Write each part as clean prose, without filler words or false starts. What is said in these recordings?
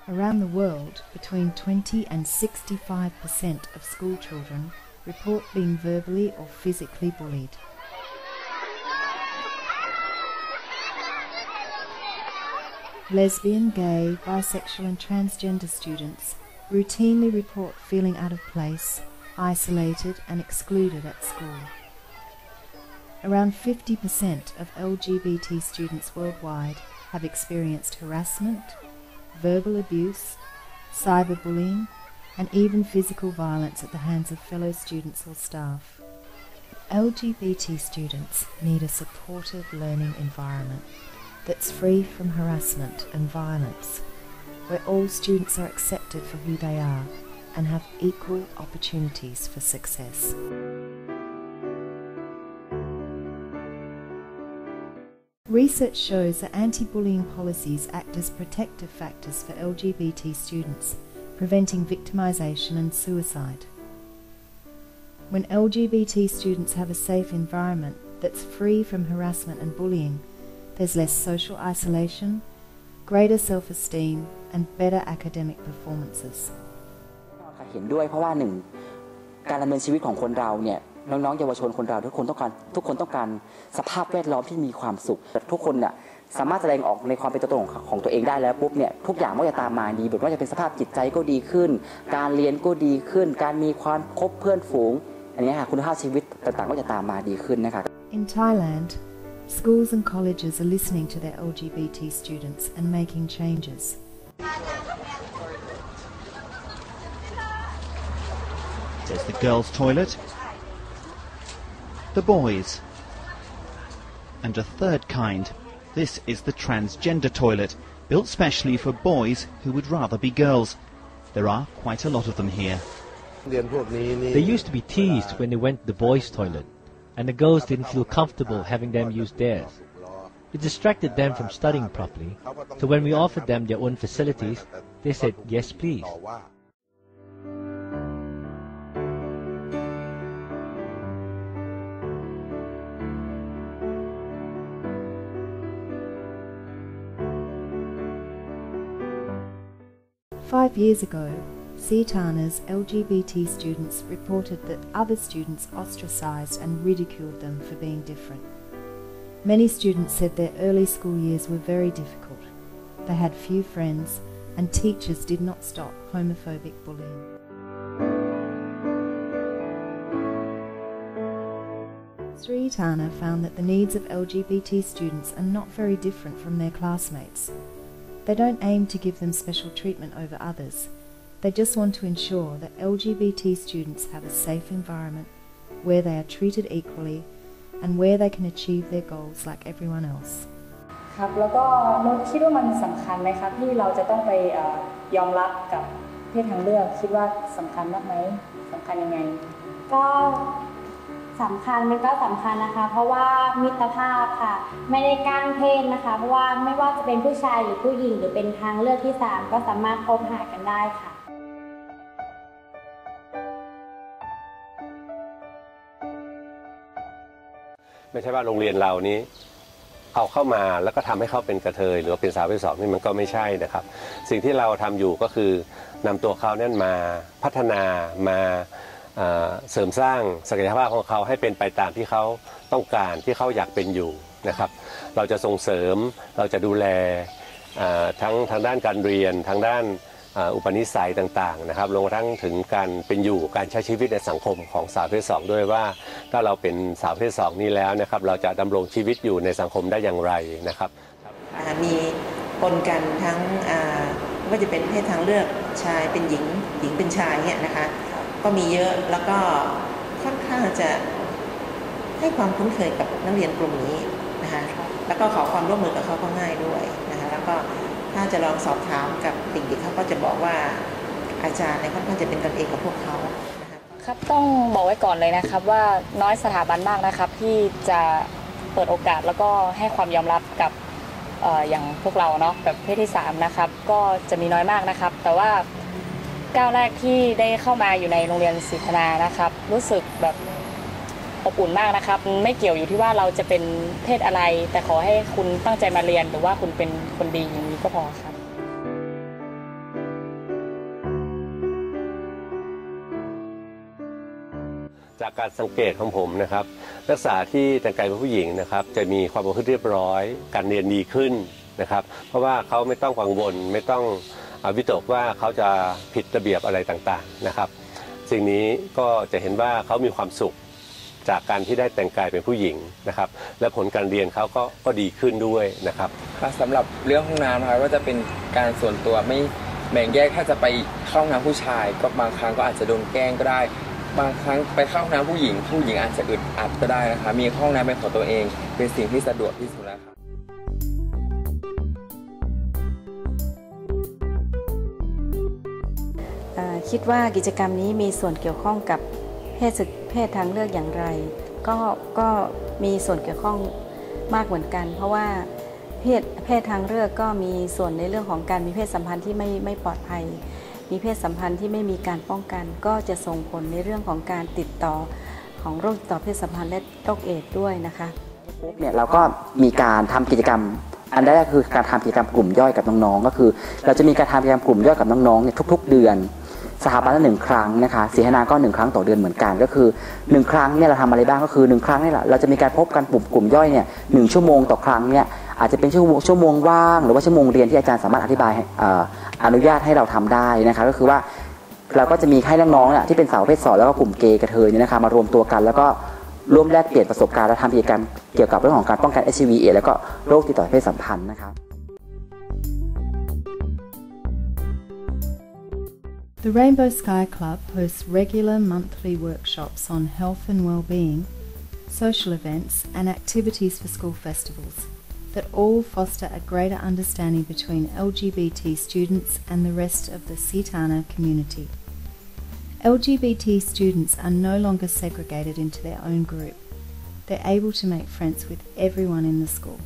Around the world, between 20 and 65% of school children report being verbally or physically bullied. Lesbian, gay, bisexual and transgender students routinely report feeling out of place, isolated and excluded at school. Around 50% of LGBT students worldwide have experienced harassment, verbal abuse, cyberbullying, and even physical violence at the hands of fellow students or staff. LGBT students need a supportive learning environment that's free from harassment and violence, where all students are accepted for who they are and have equal opportunities for success. Research shows that anti-bullying policies act as protective factors for LGBT students, preventing victimisation and suicide. When LGBT students have a safe environment that's free from harassment and bullying, there's less social isolation, greater self-esteem, and better academic performances. เห็นด้วยเพราะว่าหนึ่งการดำเนินชีวิตของคนเราเนี่ยน้องๆเยาวชนคนเราทุกคนต้องการสภาพแวดล้อมที่มีความสุขทุกคนเนี่ยสามารถแสดงออกในความเป็นตัวตนของตัวเองได้แล้วปุ๊บเนี่ยทุกอย่างมันจะตามมาดีไม่ว่าจะเป็นสภาพจิตใจก็ดีขึ้นการเรียนก็ดีขึ้นการมีความคบเพื่อนฝูงอันนี้ค่ะคุณภาพชีวิตต่างๆก็จะตามมาดีขึ้นนะคะ In Thailand, schools and colleges are listening to their LGBT students and making changes. There's the girls' toilet, the boys, and a third kind. This is the transgender toilet, built specially for boys who would rather be girls. There are quite a lot of them here. They used to be teased when they went to the boys' toilet, and the girls didn't feel comfortable having them use theirs. It distracted them from studying properly, so when we offered them their own facilities, they said, yes please. Five years ago, Sitana's LGBT students reported that other students ostracised and ridiculed them for being different. Many students said their early school years were very difficult. They had few friends, and teachers did not stop homophobic bullying. Sitana found that the needs of LGBT students are not very different from their classmates. They don't aim to give them special treatment over others. They just want to ensure that LGBT students have a safe environment where they are treated equally and where they can achieve their goals like everyone else. ครับแล้วก็โน้ตคิดว่ามันสำคัญไหมครับที่เราจะต้องไปยอมรับกับเพศทางเลือกคิดว่าสำคัญมากไหมสำคัญยังไงก็สำคัญมันก็สำคัญนะคะเพราะว่ามิตรภาพค่ะไม่ได้กั้นเพศนะคะเพราะว่าไม่ว่าจะเป็นผู้ชายหรือผู้หญิงหรือเป็นทางเลือกที่3ก็สามารถคบหากันได้ค่ะไม่ใช่ว่าโรงเรียนเรานี้เอาเข้ามาแล้วก็ทำให้เขาเป็นกระเทยหรือเป็นสาวประเภท 2นี่มันก็ไม่ใช่นะครับสิ่งที่เราทำอยู่ก็คือนำตัวเขานั้นมาพัฒนามาเสริมสร้างศักยภาพของเขาให้เป็นไปตามที่เขาต้องการที่เขาอยากเป็นอยู่นะครับเราจะส่งเสริมเราจะดูแลทั้งทางด้านการเรียนทางด้านอุปนิสัยต่างๆนะครับรวมทั้งถึงการเป็นอยู่การใช้ชีวิตในสังคมของสาวประเภท 2ด้วยว่าถ้าเราเป็นสาวประเภท 2นี้แล้วนะครับเราจะดำรงชีวิตอยู่ในสังคมได้อย่างไรนะครับมีปนกันทั้งว่าจะเป็นเพศทางเลือกชายเป็นหญิงหญิงเป็นชายเนี่ยนะคะก็มีเยอะแล้วก็ค่อนข้างจะให้ความคุ้นเคยกับนักเรียนกลุ่มนี้นะคะแล้วก็ขอความร่วมมือกับเขาก็ง่ายด้วยนะคะแล้วก็ถ้าจะลองสอบถามกับเด็กๆเขาก็จะบอกว่าอาจารย์เนี่ยค่อนข้างจะเป็นกันเองกับพวกเขาครับต้องบอกไว้ก่อนเลยนะครับว่าน้อยสถาบันมากนะครับที่จะเปิดโอกาสแล้วก็ให้ความยอมรับกับอย่างพวกเราเนาะแบบเพศที่3นะครับก็จะมีน้อยมากนะครับแต่ว่าก้าวแรกที่ได้เข้ามาอยู่ในโรงเรียนศิษนานะครับรู้สึกแบบอบอุ่นมากนะครับไม่เกี่ยวอยู่ที่ว่าเราจะเป็นเพศอะไรแต่ขอให้คุณตั้งใจมาเรียนหรือว่าคุณเป็นคนดีอย่างนี้ก็พอครับจากการสังเกตของผมนะครับนักศึกษาที่แต่งกายเป็นผู้หญิงนะครับจะมีความประพฤติเรียบร้อยการเรียนดีขึ้นนะครับเพราะว่าเขาไม่ต้องกังวลไม่ต้องวิตกว่าเขาจะผิดระเบียบอะไรต่างๆนะครับสิ่งนี้ก็จะเห็นว่าเขามีความสุขจากการที่ได้แต่งกายเป็นผู้หญิงนะครับและผลการเรียนเขาก็ดีขึ้นด้วยนะครับสำหรับเรื่องห้องน้ำครับก็จะเป็นการส่วนตัวไม่แบ่งแยกถ้าจะไปเข้าห้องน้ำผู้ชายก็บางครั้งก็อาจจะโดนแกล้งก็ได้บางครั้งไปเข้าห้องน้ำผู้หญิงอาจจะอึดอัดก็ได้นะคะมีห้องน้ำเป็นของตัวเองเป็นสิ่งที่สะดวกที่สุดแล้วครับคิดว่ากิจกรรมนี้มีส่วนเกี่ยวข้องกับเพศทางเลือกอย่างไรก็มีส่วนเกี่ยวข้องมากเหมือนกันเพราะว่าเพศทางเลือกก็มีส่วนในเรื่องของการมีเพศสัมพันธ์ที่ไม่ปลอดภัยมีเพศสัมพันธ์ที่ไม่มีการป้องกันก็จะส่งผลในเรื่องของการติดต่อของโรคติดต่อเพศสัมพันธ์และโรคเอดส์ด้วยนะคะเนี่ยเราก็มีการทำกิจกรรมอันแรกคือการทำกิจกรรมกลุ่มย่อยกับน้องๆก็คือเราจะมีการทำกิจกรรมกลุ่มย่อยกับน้องๆเนี่ยทุกๆเดือนสถาบันละ1 ครั้งนะคะศรีหนาก็1 ครั้งต่อเดือนเหมือนกันก็คือ1 ครั้งเนี่ยเราทำอะไรบ้างก็คือ1 ครั้งนี่แหละเราจะมีการพบกันกลุ่มย่อยเนี่ย1 ชั่วโมงต่อครั้งเนี่ยอาจจะเป็นชั่วโมงว่างหรือว่าชั่วโมงเรียนที่อาจารย์สามารถอธิบายอนุญาตให้เราทำได้นะคะก็คือว่าเราก็จะมีให้น้องๆเนี่ยที่เป็นสาวประเภท2แล้วก็กลุ่มเกย์กระเทยเนี่ยนะคะมารวมตัวกันแล้วก็ร่วมแลกเปลี่ยนประสบการณ์และทำกิจกรรมเกี่ยวกับเรื่องของการป้องกัน HIV เอดส์แล้วก็โรคติดต่อเพศสัมพันธ์นะครับ The Rainbow Sky Club hosts regular monthly workshops on health and well-being, social events and activities for school festivals that all foster a greater understanding between LGBT students and the rest of the Sitana community. LGBT students are no longer segregated into their own group. They're able to make friends with everyone in the school.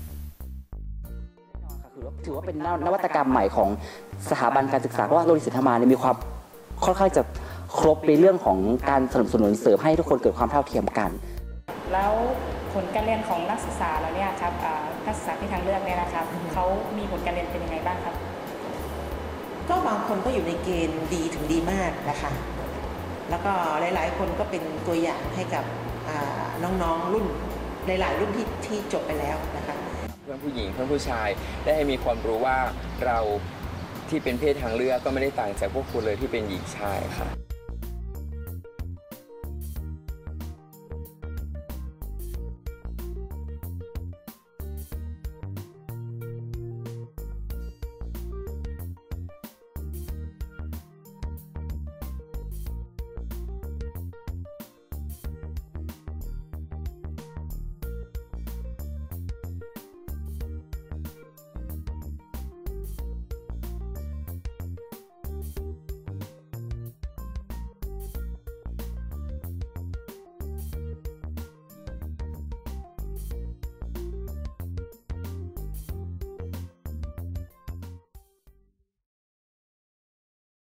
ถือว่าเป็นนวัตกรรมใหม่ของสถาบันการศึกษาเพราะว่าโรงเรียนศรีธรรมาเนี่ยมีความค่อนข้างจะครบในเรื่องของการสนับสนุนเสริมให้ทุกคนเกิดความเท่าเทียมกันแล้วผลการเรียนของนักศึกษาเราเนี่ยครับนักศึกษาที่ทางเลือกเนี่ยนะครับเขามีผลการเรียนเป็นยังไงบ้างครับก็บางคนก็อยู่ในเกณฑ์ดีถึงดีมากนะคะแล้วก็หลายๆคนก็เป็นตัวอย่างให้กับน้องๆรุ่นหลายๆรุ่นที่จบไปแล้วนะคะเพื่อนผู้หญิงเพื่อนผู้ชายได้ให้มีความรู้ว่าเราที่เป็นเพศทางเลือกก็ไม่ได้ต่างจากพวกคุณเลยที่เป็นหญิงชายค่ะ